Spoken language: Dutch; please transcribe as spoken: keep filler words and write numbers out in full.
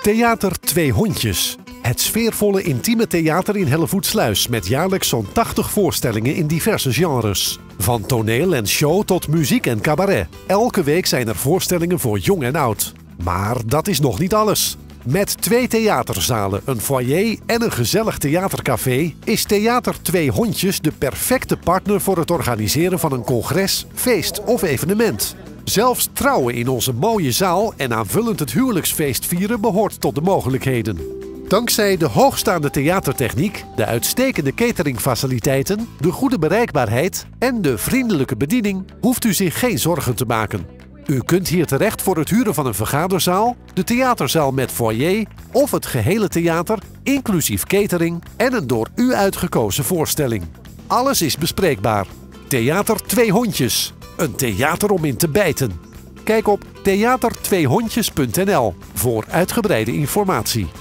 Theater Twee Hondjes. Het sfeervolle intieme theater in Hellevoetsluis met jaarlijks zo'n tachtig voorstellingen in diverse genres. Van toneel en show tot muziek en cabaret. Elke week zijn er voorstellingen voor jong en oud. Maar dat is nog niet alles. Met twee theaterzalen, een foyer en een gezellig theatercafé is Theater Twee Hondjes de perfecte partner voor het organiseren van een congres, feest of evenement. Zelfs trouwen in onze mooie zaal en aanvullend het huwelijksfeest vieren behoort tot de mogelijkheden. Dankzij de hoogstaande theatertechniek, de uitstekende cateringfaciliteiten, de goede bereikbaarheid en de vriendelijke bediening hoeft u zich geen zorgen te maken. U kunt hier terecht voor het huren van een vergaderzaal, de theaterzaal met foyer of het gehele theater, inclusief catering en een door u uitgekozen voorstelling. Alles is bespreekbaar. Theater Twee Hondjes. Een theater om in te bijten. Kijk op theater twee hondjes punt n l voor uitgebreide informatie.